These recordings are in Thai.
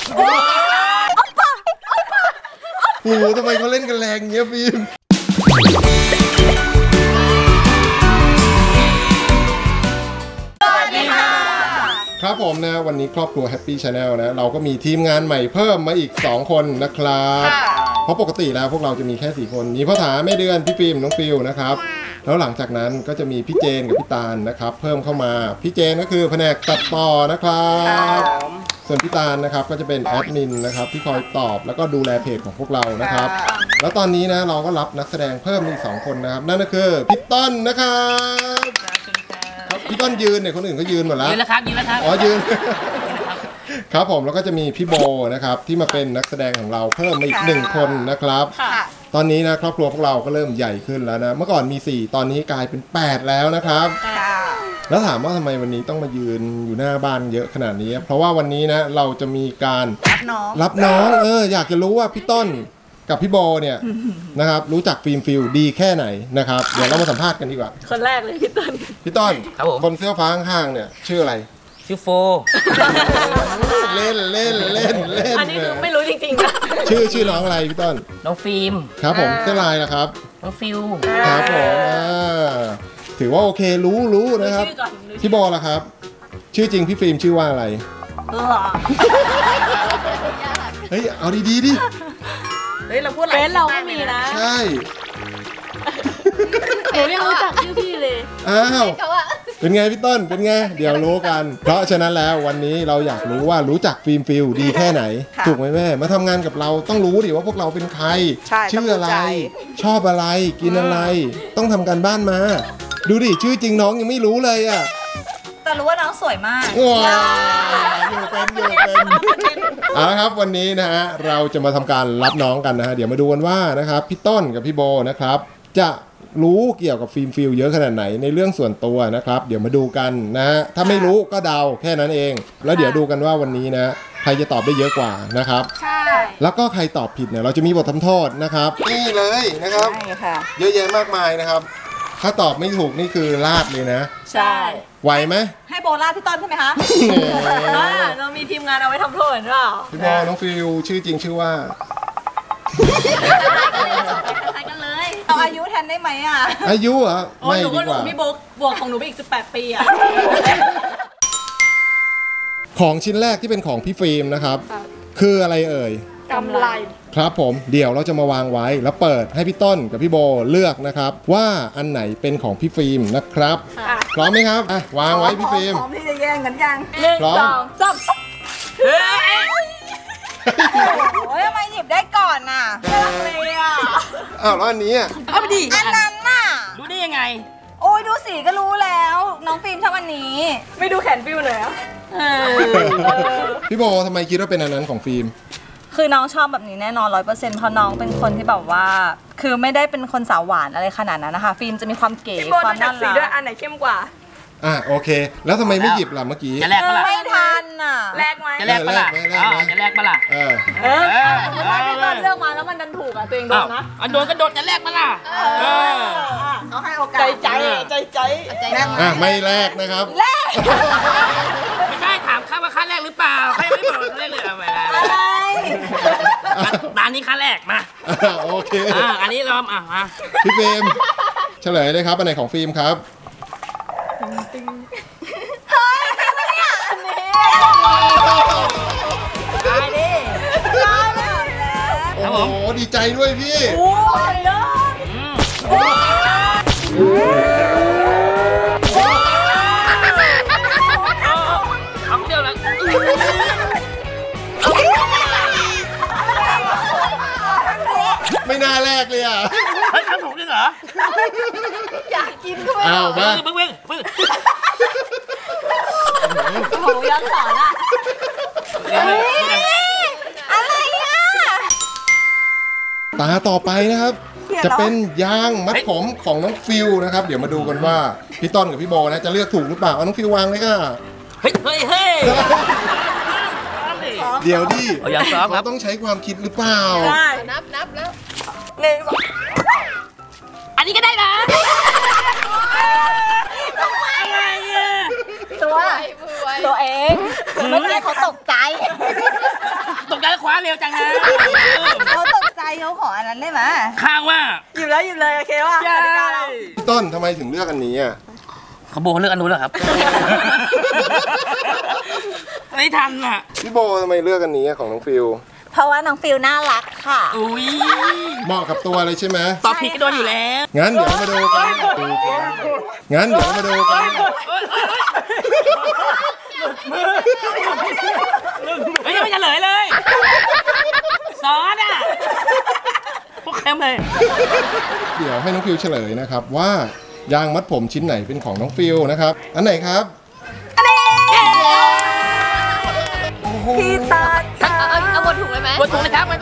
โอ้โหทำไมเขาเล่นกันแรงเงี้ยฟิล์มครับผมนะวันนี้ครอบครัว Happy Channel นะเราก็มีทีมงานใหม่เพิ่มมาอีก2คนนะครับเพราะปกติแล้วพวกเราจะมีแค่4คนมีพ่อถาแม่เดือนพี่ฟิล์มน้องฟิลนะครับแล้วหลังจากนั้นก็จะมีพี่เจนกับพี่ตาลนะครับเพิ่มเข้ามาพี่เจนก็คือแผนกตัดต่อนะครับส่วนพี่ตาลนะครับก็จะเป็นแอดมินนะครับที่คอยตอบแล้วก็ดูแลเพจของพวกเรานะครับแล้วตอนนี้นะเราก็รับนักแสดงเพิ่มอีก2คนนะครับนั่นก็คือพี่ต้นนะครับพี่ต้นยืนเนี่ยคนอื่นก็ยืนหมดแล้วยืนแล้วครับยืนแล้วครับอ๋อยืนครับผมแล้วก็จะมีพี่โบนะครับที่มาเป็นนักแสดงของเราเพิ่มมาอีก1คนนะครับตอนนี้นะครอบครัวพวกเราก็เริ่มใหญ่ขึ้นแล้วนะเมื่อก่อนมี4ตอนนี้กลายเป็น8แล้วนะครับแล้วถามว่าทำไมวันนี้ต้องมายืนอยู่หน้าบ้านเยอะขนาดนี้เพราะว่าวันนี้นะเราจะมีการรับน้องอยากจะรู้ว่าพี่ต้นกับพี่โบเนี่ยนะครับรู้จักฟิล์มฟิลดีแค่ไหนนะครับเดี๋ยวเรามาสัมภาษณ์กันดีกว่าคนแรกเลยพี่ต้นครับผมคนเสื้อฟ้าข้างๆเนี่ยชื่ออะไรชื่อโฟเล่นอันนี้คือไม่รู้จริงๆนะชื่อน้องอะไรพี่ต้นน้องฟิล์มครับผมเสื้อลายล่ะครับน้องฟิลครับผมถือว่าโอเครู้นะครับพี่โบล่ะครับชื่อจริงพี่ฟิล์มชื่อว่าอะไรเฮ้ยเอาดีดิเฮ้ยเราพูดอะไรเราไม่มีนะใช่หนูยังรู้จักชื่อพี่เลยอ้าวเป็นไงพี่ต้นเป็นไงเดี๋ยวรู้กันเพราะฉะนั้นแล้ววันนี้เราอยากรู้ว่ารู้จักฟิล์มฟิลดีแค่ไหนถูกไหมแม่มาทำงานกับเราต้องรู้ดิว่าพวกเราเป็นใครชื่ออะไรชอบอะไรกินอะไรต้องทำการบ้านมาดูดิชื่อจริงน้องยังไม่รู้เลยอ่ะแต่รู้ว่าน้องสวยมากอยู่เป็นเอาละครับวันนี้นะฮะเราจะมาทำการรับน้องกันนะฮะเดี๋ยวมาดูกันว่านะครับพี่ต้นกับพี่โบนะครับจะรู้เกี่ยวกับฟิล์มฟิลเยอะขนาดไหนในเรื่องส่วนตัวนะครับเดี๋ยวมาดูกันนะถ้าไม่รู้ก็เดาแค่นั้นเองแล้วเดี๋ยวดูกันว่าวันนี้นะใครจะตอบได้เยอะกว่านะครับใช่แล้วก็ใครตอบผิดเนี่ยเราจะมีบททำโทษนะครับนี่เลยนะครับเยอะแยะมากมายนะครับถ้าตอบไม่ถูกนี่คือลาดเลยนะใช่ไหวไหมให้โบลาดพี่ต้นใช่ไหมคะเรามีทีมงานเอาไว้ทำโทษหรือเปล่าพี่โบน้องฟิลชื่อจริงชื่อว่าใครกันเลยเอาอายุแทนได้ไหมอ่ะอายุเหรอไม่ดีกว่าพี่บวกของหนูไปอีก18 ปีอ่ะของชิ้นแรกที่เป็นของพี่ฟิล์มนะครับคืออะไรเอ่ยกำไรครับผมเดี๋ยวเราจะมาวางไว้แล้วเปิดให้พี่ต้นกับพี่โบเลือกนะครับว่าอันไหนเป็นของพี่ฟิล์มนะครับพร้อมไหมครับวางไว้พี่ฟิล์มพร้อมที่จะแย่งกันยัง1 2 3โอ้ยทำไมหยิบได้ก่อนน่ะเลยอ่ะอ้าวแล้วอันนี้เอาไปดิอันนั้นน่ะรู้ได้ยังไงโอ้ยดูสีก็รู้แล้วน้องฟิล์มชอบอันนี้ไม่ดูแขนฟิล์มเลยอ่ะพี่โบทำไมคิดว่าเป็นอันนั้นของฟิล์มคือน้องชอบแบบนี้แน่นอน100%เพราะน้องเป็นคนที่แบบว่าคือไม่ได้เป็นคนสาวหวานอะไรขนาดนั้นนะคะฟิล์มจะมีความเก๋ความน่ารักด้วยอันไหนเข้มกว่าโอเคแล้วทำไมไม่หยิบล่ะเมื่อกี้จะแลกปะล่ะไม่ทันอ่ะแลกไหมจะแลกปะล่ะจะแลกปะล่ะถ้าพี่ต้นเลือกมาแล้วมันดันถูกอ่ะตัวเองโดนนะโดนก็โดนจะแลกปะล่ะเขาให้โอกาสใจไม่แลกนะครับแลกไม่ได้ถามค่าว่าค่าแรกหรือเปล่าใครไม่บอกแรกเลยไม่ได้ร้านนี้ค่าแรกมาโอเคอันนี้รอมมาพี่ฟิล์มเฉลยเลยครับอันไหนของฟิล์มครับเฮ้ยไม่เนี่ยอันนี้ได้ดิได้แล้วโอ้โหดีใจด้วยพี่โอ้ยเลิศเอาเดียวแล้วไม่น่าแรกเลยอ่ะทำถูกจริงเหรออยากกินด้วยมาบึ้งโอ้โหย้อนสอนอ่ะอะไรอ่ะตาต่อไปนะครับจะเป็นยางมัดผมของน้องฟิลนะครับเดี๋ยวมาดูกันว่าพี่ต้นกับพี่โบนะจะเลือกถูกหรือเปล่าน้องฟิลวางเลยค่ะเฮ้ยเดี๋ยวดิเราต้องใช้ความคิดหรือเปล่านับแล้ว1 2 อันนี้ก็ได้นะตัวเองเมื่อกี้เขาตกใจาเร็วจังนะเขาตกใจเขาขออันนั้นได้ไหมข้างว่าหยิบเลยโอเคว่ะใช่พี่ต้นทำไมถึงเลือกอันนี้อ่ะเขาโบเลือกอันนู้นแล้วครับไม่ทันอ่ะพี่โบทำไมเลือกอันนี้ของน้องฟิลเพราะว่าน้องฟิลน่ารักค่ะอุ้ยเหมาะกับตัวเลยใช่ไหมตอบผิดก็โดนอยู่แล้วงั้นเดี๋ยวมาดูกันงั้นเดี๋ยวมาดูกันไม่ยังไม่เฉลยเลยซอสอ่ะพวกเค็มเลยเดี๋ยวให้น้องฟิลเฉลยนะครับว่ายางมัดผมชิ้นไหนเป็นของน้องฟิลนะครับอันไหนครับพี่ตาจ้าเอาหมดถุงเลยไหมบนถุงเลยครับมัน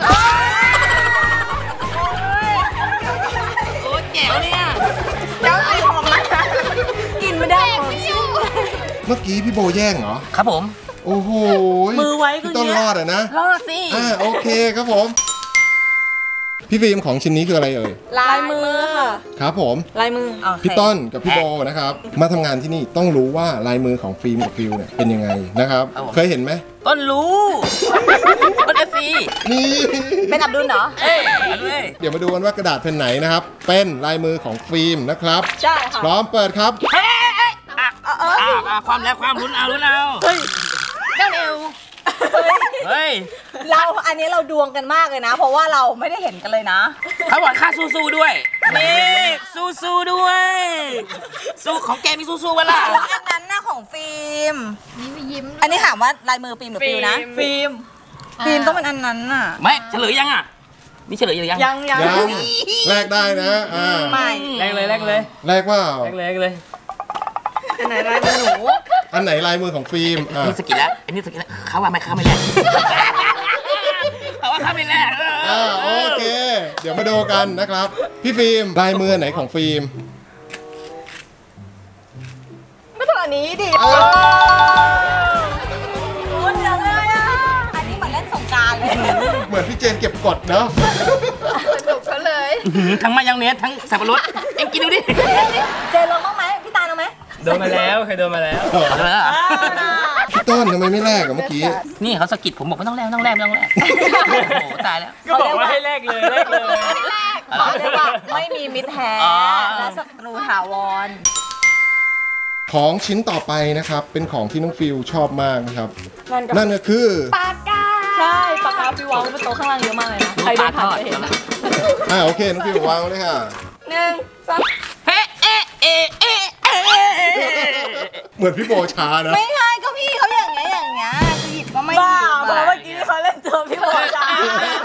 โอ้แจ๋วเนี่ยเจ้าไอหอมนะกินไม่ได้หอมเมื่อกี้พี่โบแย่งเหรอครับผมโอ้โหมือไว้ก็พี่ต้นรอดอ่ะนะรอดสิโอเคครับผมพี่ฟิล์มของชิ้นนี้คืออะไรเอ่ยลายมือค่ะครับผมลายมือพี่ต้นกับพี่โบนะครับมาทำงานที่นี่ต้องรู้ว่าลายมือของฟิล์มกับฟิลเนี่ยเป็นยังไงนะครับ เคยเห็นไหมต้นรู้ต้นเอฟซีนี่เป็นอับดุลเหรอเอ้ยเลยเดี๋ยวมาดูกันว่ากระดาษแผ่นไหนนะครับ เป็นลายมือของฟิล์มนะครับใช่ค่ะพร้อมเปิดครับเฮ้ยความแล้วความลุ้นเอาลุ้นเอาเร็วเฮ้ยอันนี้เราดวงกันมากเลยนะ เพราะว่าเราไม่ได้เห็นกันเลยนะเขาบอกค่าสู้ๆด้วยนี่สู้ๆด้วยสู้ของแกมีสู้ๆวะล่ะอันนั้นน่ะของฟิล์มยิ้มอันนี้ถามว่าลายมือฟิล์มหรือฟิลนะ ฟิล์มต้องเป็นอันนั้นน่ะไม่เฉลยยังอ่ะนี่เฉลยยังยังแลกได้นะไม่แรกเลยแลกว่าอันไหนลายมือหนูอันไหนลายมือของฟิล์มนี่สกิลแล้วอันนี้สกิลแล้วเขาว่าไม่เข้าไม่แรกเขาว่าเข้าไม่แรกโอเค เดี๋ยวมาดูกันนะครับ พี่ฟิล์มลายมือไหนของฟิล์มไม่ต้องอันนี้ดิคุณเดี๋ยวเลยอ่ะอันนี้เหมือนเล่นสงกรานต์เลยเหมือนพี่เจนเก็บกดเนาะสนุกเขาเลยทั้งมายองเนสทั้งสับปะรดเอ็งกินดูดิเจลงบ้างไหมพี่ตาลเอาไหมโดนมาแล้วเคยโดนมาแล้วพี่ต้นทำไมไม่แลกอะเมื่อกี้นี่เขาสะกิดผมบอกไม่ต้องแลกโอ้โหตายแล้วก็บอกว่าให้แลกเลยแลกเลยเขาเรียกว่าไม่มีมิตรแท้และศัตรูถาวรของชิ้นต่อไปนะครับ เป็นของที่น้องฟิลชอบมากนะครับ นั่นก็คือปากกาใช่ปากกาฟิววางบนโต๊ะข้างล่างเยอะมากเลยนะใครเดินผ่านจะเห็นนะโอเคน้องฟิลวางเลยค่ะ 1 2 เฮ้เอ๊ะเอ๊ะเอ๊ะเอ๊ะเหมือนพี่โบช้านะไม่ใช่ก็พี่เขาอย่างเงี้ยจะหยิบก็ไม่หยิบบ้าเพราะเมื่อกี้เขาเล่นตัวพี่โบจ้า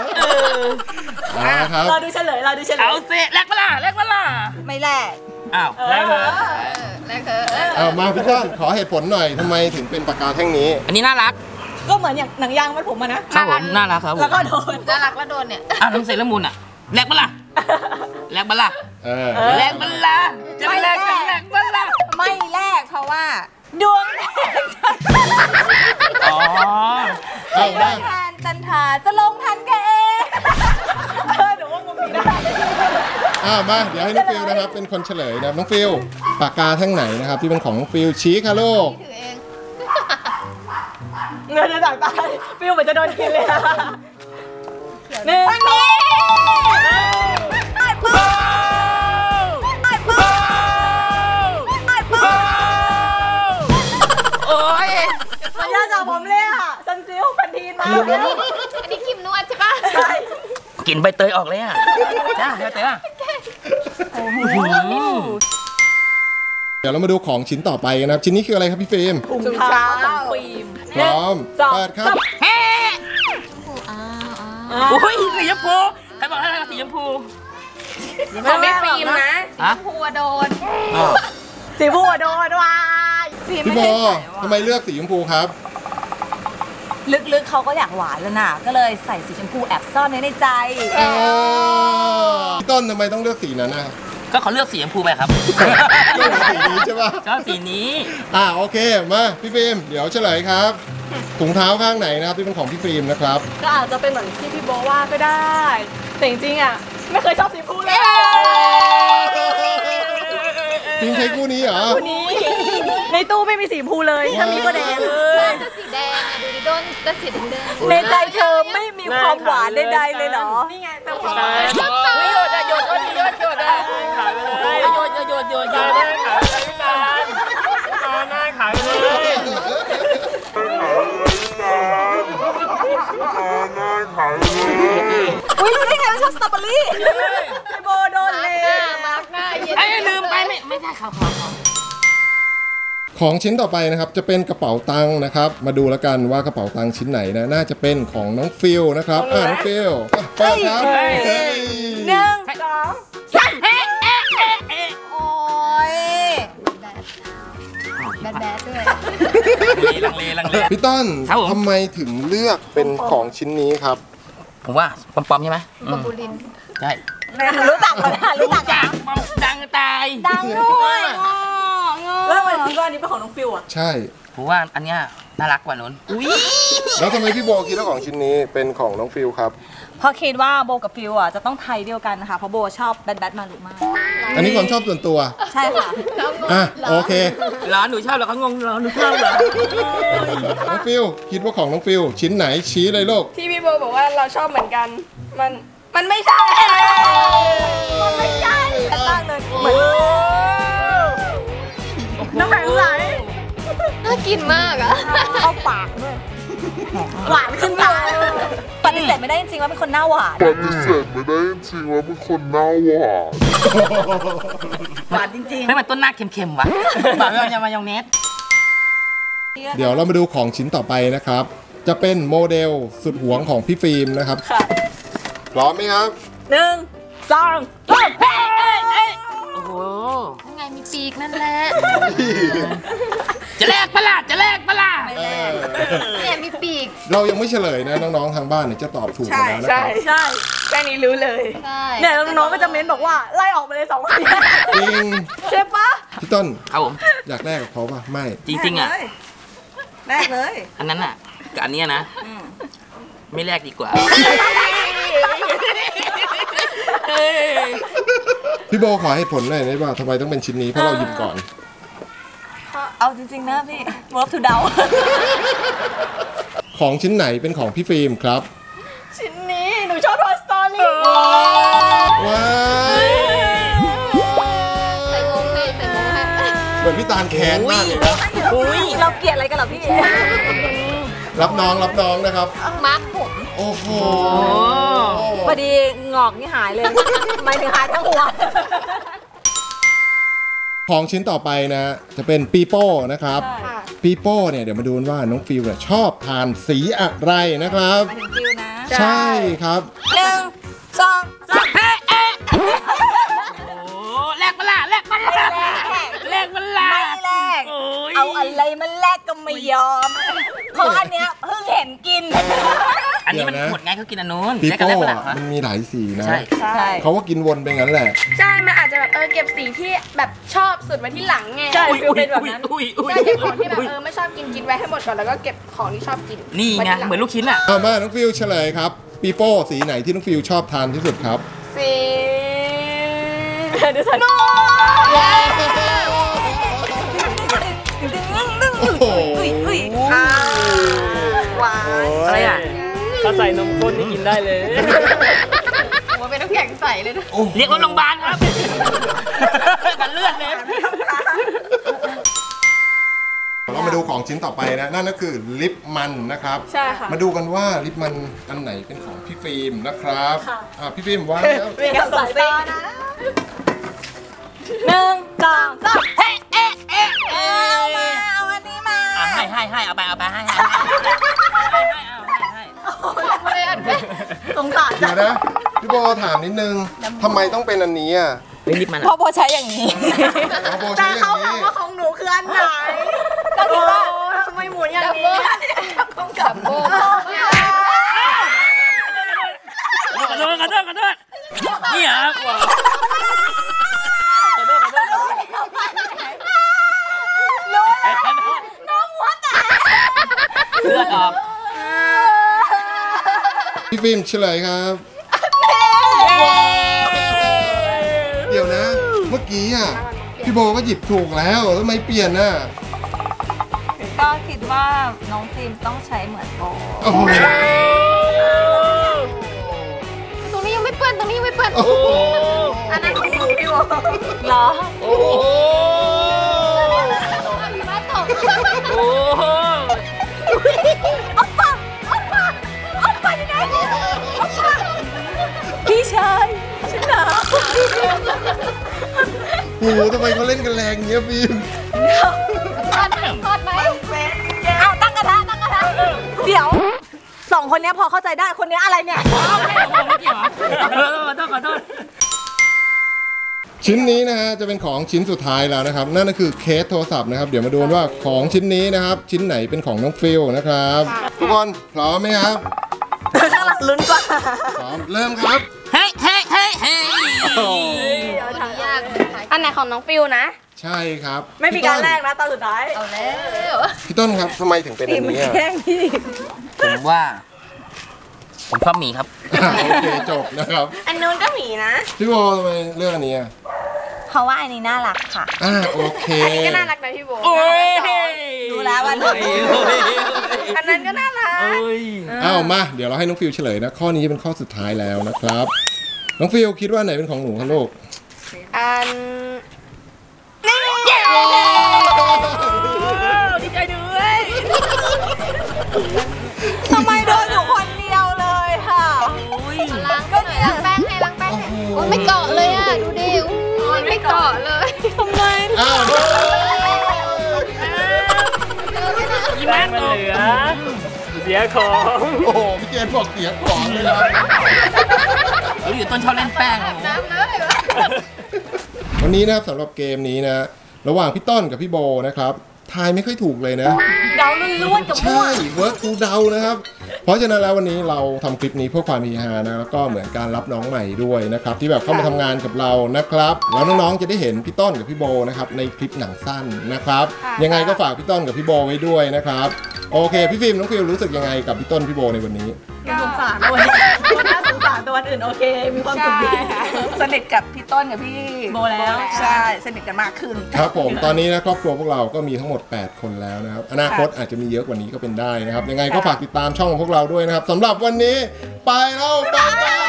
ครับเราดูเฉลยเอาเสร็จแลกเวลาไม่แลกอ้าวแลกเลยแรกเธอมาพี่ต้นขอเหตุผลหน่อยทำไมถึงเป็นปากกาแท่งนี้อันนี้น่ารักก็เหมือนอย่างหนังยางมัดผมอะนะครับผมน่ารักครับผมแล้วก็โดนน่ารักแล้วโดนเนี่ยอ้าวน้ำเสร็จแล้วมูลอ่ะแลกเวลาแลกเวลา แลกเวลาจะแลกกันแลกเวลาไม่แลกเพราะว่าดวงแทนอ๋อดวงแทนจันทราจะลงทันแกเองเดี๋ยวว่ามุมนี้ได้มาเดี๋ยวให้น้องฟิลนะครับเป็นคนเฉลยนะครับน้องฟิลปากกาแท่งไหนนะครับที่เป็นของน้องฟิลชี้ค่ะลูกถือเองเงินจะจากตายฟิวเหมือนจะโดนกินเลยอะ1 2 3ไปปุ๊บไปปุ๊บไปปุ๊บโอ้ยมันยากจากผมเลยอะซันซิลพันทีนมาอันนี้ครีมนวดใช่ปะใช่กลิ่นใบเตยออกเลยอ่ะจ้าใบเตยอ่ะเดี๋ยวเรามาดูของชิ้นต่อไปกันนะครับชิ้นนี้คืออะไรครับพี่ฟิล์มถุงเท้าของฟิล์มพร้อมเปิดครับเฮ้อ้าวโอ้ยสีชมพูใครบอกให้สีชมพูของไม่ฟิล์มนะฮะหัวโดนสีบัวโดนวายฟิล์มพี่โบทำไมเลือกสีชมพูครับลึกๆเขาก็อยากหวานแล้วน่ะก็เลยใส่สีชมพูแอบซ่อนไว้ในใจพี่ต้นทำไมต้องเลือกสีนั้นนะก็เขาเลือกสีชมพูไปครับเลือกสีนี้ใช่ปะชอบสีนี้โอเคมาพี่ฟิล์มเดี๋ยวเฉลยครับถุงเท้าข้างไหนนะครับที่เป็นของพี่ฟิล์มนะครับก็อาจจะเป็นเหมือนที่พี่โบว่าก็ได้แต่จริงๆอ่ะไม่เคยชอบสีชมพูเลยฟิล์มใช้คู่นี้เหรอคู่นี้ในตู้ไม่มีสีชมพูเลยถ้ามีก็แดงเลยจะสีแดงอ่ะดูดิโดนแต่สีแดงในใจเธอไม่มีความหวานใดๆเลยเหรอนี่ไงแต่ผมไม่หยุดอะหยุดก็ดีหยุดอะขายไปเลยหยุดขายไปเลยพี่การหน้าขายไปเลยอุ้ยรู้ได้ไงว่าชอบสตรอเบอรี่พี่โบโดนเลยมาร์กหน้าเย็นไอ้ลืมไปไม่ได้เขาของชิ้นต่อไปนะครับจะเป็นกระเป๋าตังค์นะครับมาดูแล้วกันว่ากระเป๋าตังค์ชิ้นไหนนะน่าจะเป็นของน้องฟิลนะครับน้องฟิลเปิดครับ 1 2 3โอ้ยแบดด้วยลังเลพี่ต้นครับผมทำไมถึงเลือกเป็นของชิ้นนี้ครับผมว่าปอมๆใช่ไหมบาบูลินใช่รู้จักเหรอรู้จักจังปอมดังตายดังด้วยแล้วทำไมคิดว่าอันนี้เป็นของน้องฟิวอ่ะใช่ผมว่าอันเนี้ยน่ารักกว่านู้นอุ้ยแล้วทำไมพี่โบคิดว่าของชิ้นนี้เป็นของน้องฟิลครับเพราะคิดว่าโบกับฟิวอ่ะจะต้องไทยเดียวกันนะคะเพราะโบชอบแบทมาลุมากอันนี้ความชอบส่วนตัวใช่ค่ะอ่ะโอเคร้านหนูชอบเหรอเขางงเหรอหนูชอบเหรอน้องฟิลคิดว่าของน้องฟิลชิ้นไหนชี้เลยลูกที่พี่โบบอกว่าเราชอบเหมือนกัน มันไม่ใช่มันไม่ใช่แต่ตั้งเลยเหมือนน้ำแข็งใสน่ากินมากอะเข้าปากด้วยหวานขึ้นตาปฏิเสธไม่ได้จริงๆว่าเป็นคนหน้าหวานปฏิเสธไม่ได้จริงๆว่าเป็นคนหน้าหวานหวานจริงไม่มันต้นหน้าเค็มๆวะหวานไม่มายองเนสเดี๋ยวเรามาดูของชิ้นต่อไปนะครับ จะเป็นโมเดลสุดหวงของพี่ฟิล์มนะครับๆค่ะพร้อมไหมครับ 1 2 3 โอ้โหยังไงมีปีกนั่นแหละจะแลกปะล่ะจะแลกปะล่ะเนี่ยมีปีกเรายังไม่เฉลยนะน้องๆทางบ้านเนี่ยจะตอบถูกกันแล้วนะคใช่รับใช่แค่นี้รู้เลยใช่เนี่ยน้องๆก็จะเม้นบอกว่าไล่ออกไปเลย2 คนจริงใช่ปะพี่ต้นครับผมอยากแลกกับเขาป่ะไม่จริงๆอ่ะแรกเลยอันนั้นอ่ะกับอันเนี้ยนะไม่แลกดีกว่าพี่โบขอเหตุผลหน่อยได้ป่ะทำไมต้องเป็นชิ้นนี้เพราะเราหยิบก่อนเอาจริงๆนะพี่ work to เดาของชิ้นไหนเป็นของพี่ฟิล์มครับชิ้นนี้หนูชอบ Toy Story ว้ายใส่วงเลยใส่วงให้เหมือนพี่ตาลแค้นมากเลยนะเราเกลียดอะไรกันเหรอพี่รับน้องนะครับมาร์กผมโอ้โหพอดีงอกนี่หายเลยหมายถึงหายทั้งหัวของชิ้นต่อไปนะ จะเป็นปีโป้นะครับปีโป้เนี่ยเดี๋ยวมาดูกันว่าน้องฟิลเนี่ยชอบทานสีอะไรนะครับหมายถึงฟิวนะใช่ครับ 1 2 3 โอ้แลกปะล่ะแลกปะล่ะแลกปะล่ะไม่แลกโอ้ยเอาอะไรมาแลกก็ไม่ยอม เพราะอันเนี้ยเพิ่งเห็นกินอันนี้มันเดี๋ยวนะหมดไงเขากินอันนู้นปีแลกกันโป้แลกปะล่ะอะมันมีหลายสีนะใช่ใช่เขาก็กินวนไปงั้นแหละใช่ มันอาจจะแบบเก็บสีที่แบบชอบสุดไว้ที่หลังไงใช่อุ้ยฟิวเป็นแบบนั้นอุ้ยใช่เก็บของที่แบบไม่ชอบกินไว้ให้หมดก่อนแล้วก็เก็บของที่ชอบกินนี่ไงเหมือนลูกชิ้นอ่ะเอามาน้องฟิลเฉลยครับปีโป้สีไหนที่น้องฟิลชอบทานที่สุดครับสีดูสันโอ้โหหวานอะไรอ่ะถ้าใส่นมข้นนี่กินได้เลยหัวเป็นน้ำแข็งใสเลยนะเรียกรถโรงพยาบาลครับกันเลือดเลยเรามาดูของชิ้นต่อไปนะนั่นก็คือลิปมันนะครับใช่ค่ะมาดูกันว่าลิปมันอันไหนเป็นของพี่ฟิล์มนะครับพี่ฟิล์มว่าแล้วเป็นการส่งซิกนะ1 2 3เอามาเอาอันนี้มาให้เอาไปให้ไม่ได้อันเป็นสงสารเดี๋ยวนะพี่โบถามนิดนึงทำไมต้องเป็นอันนี้อ่ะเป็นลิปมันเพราะโบใช้อย่างนี้เอาโบใช้อย่างนี้ของหนูคืออันไหนก็คิดว่าทำไมหมุนอย่างดับนี้เบิ้ลดับโบขอโทษนี่เหรอเลือดออกพี่ฟิล์มเฉลยครับเดี๋ยวนะ เมื่อกี้อ่ะพี่โบก็หยิบถูกแล้วทำไมเปลี่ยนน่ะก็คิดว่าน้องฟิล์มต้องใช้เหมือนโบโอ้โหโอ้โหโอ้โหพี่ชายฉันหนาวโอ้โหทำไมเขาเล่นกันแรงเงี้ยฟิล์มทอดไหมเอาตั้งกระทะเดี๋ยวสองคนเนี้ยพอเข้าใจได้คนเนี้ยอะไรเนี่ยขอโทษชิ้นนี้นะฮะจะเป็นของชิ้นสุดท้ายแล้วนะครับนั่นก็คือเคสโทรศัพท์นะครับเดี๋ยวมาดูว่าของชิ้นนี้นะครับชิ้นไหนเป็นของน้องฟิลนะครับทุกคนพร้อมไหมครับข้างหลังลุ้นกว่าพร้อมเริ่มครับเฮ้ยเฮ้ยเฮ้ยเฮ้ยยากอันไหนของน้องฟิวนะใช่ครับไม่มีการแลกนะตอนสุดท้ายเอาแล้วพี่ต้นครับทำไมถึงเป็นอันนี้อ่ะแกล้งพี่ผมว่า ผมชอบหมีครับโอเคจบนะครับอันนู้นก็หมีนะพี่โบทำไมเลือกอันนี้อ่ะเพราะว่าอันนี้น่ารักค่ะโอเคอันนี้ก็น่ารักนะพี่โบโอ้ยดูแล้วว่าหนูอันนั้นก็น่ารักอ้าวมาเดี๋ยวเราให้น้องฟิลเฉลยนะข้อนี้เป็นข้อสุดท้ายแล้วนะครับน้องฟิลคิดว่าไหนเป็นของหนูครับลูกอันดีใจด้วยทำไมโดนอยู่คนเดียวเลยค่ะล้างก็หน่อยล้างแป้งให้ล้างแป้งให้โอ้ยไม่เกาะเลยอ่ะ ดูดิอุ้ยไม่เกาะเลยทำไมอ้าวยิ้มแม่มันเหลือ เสียของโอ้โหพี่เจนบอกเสียของเลยนะเราอยู่ต้นชอบเล่นแป้งน้ำเลยวันนี้นะครับสำหรับเกมนี้นะระหว่างพี่ต้นกับพี่โบนะครับทายไม่ค่อยถูกเลยนะเดาล้วนๆกับมั่วใช่เวิร์กทูเดานะครับ เพราะฉะนั้นแล้ววันนี้เราทำคลิปนี้เพื่อความเฮฮานะแล้วก็เหมือนการรับน้องใหม่ด้วยนะครับที่แบบเข้ามาทำงานกับเรานะครับแล้วน้องๆจะได้เห็นพี่ต้นกับพี่โบนะครับในคลิปหนังสั้นนะครับยังไงก็ฝากพี่ต้นกับพี่โบไว้ด้วยนะครับโอเคพี่ฟิล์มน้องฟิลรู้สึกยังไงกับพี่ต้นพี่โบในวันนี้สงสารตัวนี้น่าสงสารตัวอื่นโอเค มีความสุขดีสนิทกับพี่ต้นกับพี่โบแล้วใช่สนิทกันมากขึ้นครับผมตอนนี้นะครอบครัวพวกเราก็มีทั้งหมด 8 คนแล้วนะครับอนาคตอาจจะมีเยอะกว่านี้ก็เป็นได้นะครับยังไงก็ฝากติดตามช่องของพวกเราด้วยนะครับสำหรับวันนี้ไปแล้วบ๊ายบาย